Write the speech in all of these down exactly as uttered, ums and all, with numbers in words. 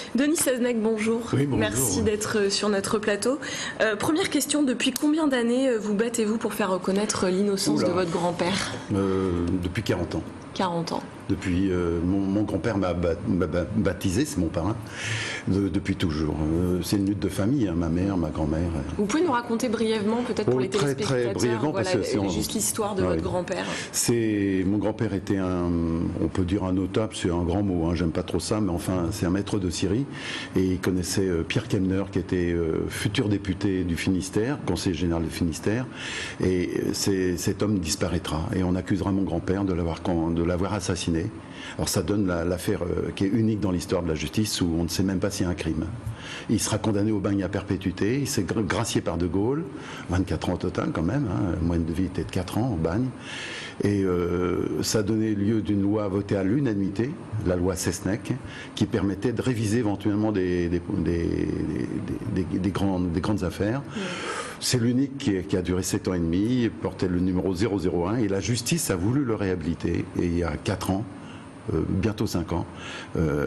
Denis Seznec, bonjour. Oui, bonjour. Merci d'être sur notre plateau. Euh, première question, depuis combien d'années vous battez-vous pour faire reconnaître l'innocence de votre grand-père? euh, Depuis quarante ans. quarante ans. Depuis, euh, mon, mon grand-père m'a ba baptisé, c'est mon parrain, de, depuis toujours. Euh, c'est une lutte de famille, hein, ma mère, ma grand-mère. Vous pouvez nous raconter brièvement, peut-être pour oh, les très, téléspectateurs, très brièvement, voilà, parce que c'est juste l'histoire de ah, votre oui. grand-père. C'est mon grand-père était un, on peut dire un notable, c'est un grand mot, hein, j'aime pas trop ça, mais enfin c'est un maître de Syrie et il connaissait euh, Pierre Kemner, qui était euh, futur député du Finistère, conseiller général du Finistère, et cet homme disparaîtra et on accusera mon grand-père de l'avoir de l'avoir assassiné. Alors ça donne l'affaire euh, qui est unique dans l'histoire de la justice, où on ne sait même pas s'il y a un crime. Il sera condamné au bagne à perpétuité, il s'est gracié par De Gaulle, vingt-quatre ans au total quand même, hein, la moyenne de vie était de quatre ans au bagne, et euh, ça a donné lieu d'une loi votée à l'unanimité, la loi Seznec, qui permettait de réviser éventuellement des, des, des, des, des, des, grandes, des grandes affaires. Mmh. C'est l'unique qui, qui a duré sept ans et demi, il portait le numéro zéro zéro un, et la justice a voulu le réhabiliter, et il y a quatre ans, Euh, bientôt cinq ans, euh,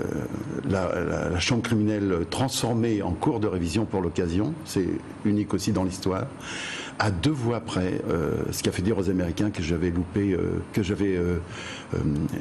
la, la, la chambre criminelle transformée en cour de révision pour l'occasion, c'est unique aussi dans l'histoire, à deux voix près, euh, ce qui a fait dire aux Américains que j'avais loupé, euh, que j'avais euh, euh,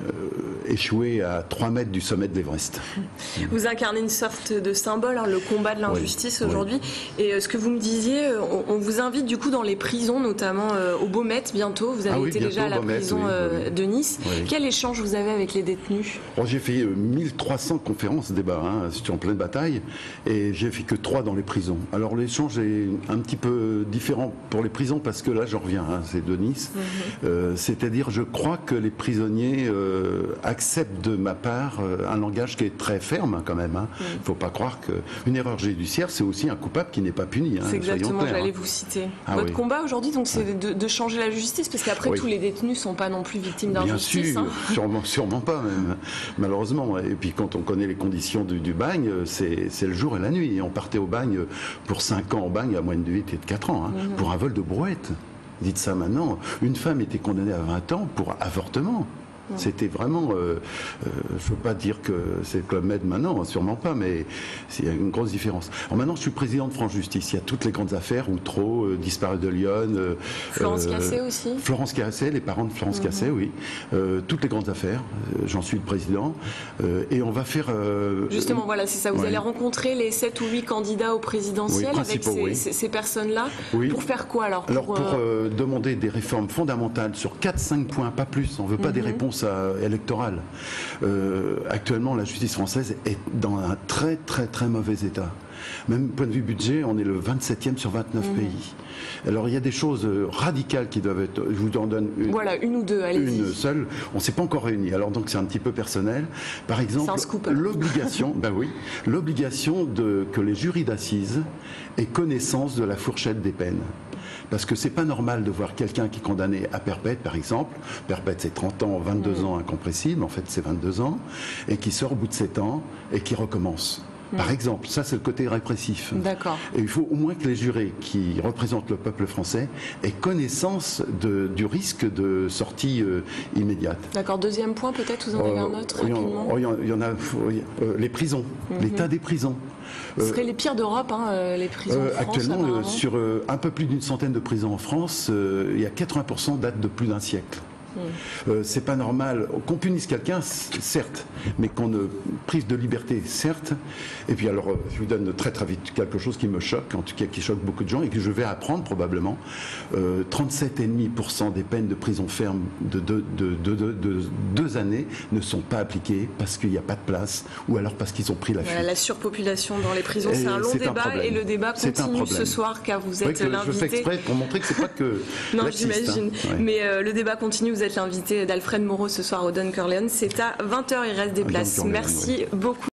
échoué à trois mètres du sommet de l'Everest. Vous incarnez une sorte de symbole, hein, le combat de l'injustice, oui, aujourd'hui. Oui. Et euh, ce que vous me disiez, on, on vous invite du coup dans les prisons, notamment euh, au Beaumet bientôt. Vous avez ah oui, été bientôt, déjà à la Beaumet, prison oui, euh, oui. de Nice. Oui. Quel échange vous avez avec les détenus? oh, J'ai fait euh, mille trois cents conférences, débats, hein, c'était en pleine bataille, et j'ai fait que trois dans les prisons. Alors l'échange est un petit peu différent pour les prisons, parce que là j'en reviens, hein, c'est de Nice. Mm-hmm. euh, C'est-à-dire, je crois que les prisonniers euh, acceptent de ma part euh, un langage qui est très ferme, hein, quand même. Il hein. ne mm. faut pas croire qu'une erreur judiciaire, c'est aussi un coupable qui n'est pas puni. Hein, c'est exactement, j'allais hein. vous citer. Ah, Votre oui. combat aujourd'hui, donc, c'est de, de changer la justice, parce qu'après, oui. tous les détenus ne sont pas non plus victimes d'injustice. Bien sûr, hein. sûrement, sûrement pas, même, malheureusement. Et puis quand on connaît les conditions du, du bagne, c'est le jour et la nuit. Et on partait au bagne pour cinq ans au bagne, à moyenne de vie et de quatre ans, hein, mm-hmm. pour un vol de brouette. Dites ça maintenant. Une femme était condamnée à vingt ans pour avortement. C'était vraiment, euh, euh, je ne veux pas dire que c'est Club Med maintenant, sûrement pas, mais il y a une grosse différence. Alors maintenant, je suis président de France Justice. Il y a toutes les grandes affaires, Outreau, euh, disparu de Lyon. Euh, Florence Cassé aussi. Florence Cassé, les parents de Florence mm-hmm. Cassé, oui. Euh, toutes les grandes affaires. Euh, J'en suis le président. Euh, et on va faire. Euh, Justement, voilà, c'est ça. Vous ouais. allez rencontrer les sept ou huit candidats au présidentiel oui, avec ces, oui. ces, ces personnes-là. Oui. Pour faire quoi alors? Alors pour, pour euh, demander des réformes fondamentales sur quatre cinq points, pas plus. On ne veut pas mm-hmm. des réponses électorale. Euh, actuellement, la justice française est dans un très très très mauvais état. Même point de vue budget, on est le vingt-septième sur vingt-neuf mmh. pays. Alors il y a des choses radicales qui doivent être. Je vous en donne une. Voilà, une ou deux, allez-y. Une seule. On ne s'est pas encore réunis. Alors donc c'est un petit peu personnel. Par exemple, l'obligation, ben oui, l'obligation de que les jurys d'assises aient connaissance de la fourchette des peines. Parce que c'est pas normal de voir quelqu'un qui est condamné à perpète, par exemple. Perpète, c'est trente ans, vingt-deux mmh. ans incompressible, en fait c'est vingt-deux ans, et qui sort au bout de sept ans et qui recommence. Mmh. Par exemple, ça c'est le côté répressif. D'accord. Et il faut au moins que les jurés qui représentent le peuple français aient connaissance de, du risque de sortie euh, immédiate. D'accord. Deuxième point, peut-être, vous en avez euh, un autre rapidement. Il y, y en a, euh, les prisons, mmh. l'état des prisons. Ce seraient les pires d'Europe, hein, les prisons euh, en France, actuellement, euh, sur euh, un peu plus d'une centaine de prisons en France, euh, il y a quatre-vingts pour cent datent de plus d'un siècle. Mmh. Euh, c'est pas normal qu'on punisse quelqu'un, certes, mais qu'on ne prive de liberté, certes. Et puis alors, je vous donne très très vite quelque chose qui me choque, en tout cas qui choque beaucoup de gens et que je vais apprendre probablement. Euh, trente-sept virgule cinq pour cent des peines de prison ferme de deux, de, de, de, de deux années ne sont pas appliquées parce qu'il n'y a pas de place ou alors parce qu'ils ont pris la fuite. Voilà, la surpopulation dans les prisons, c'est un long débat et le débat continue ce soir car vous êtes l'invité. Je fais exprès pour montrer que c'est pas que non, j'imagine. Hein. Ouais. Mais euh, le débat continue. Vous êtes l'invité d'Alfred Moreau ce soir au Don Corleone. C'est à vingt heures, il reste des places. Merci beaucoup.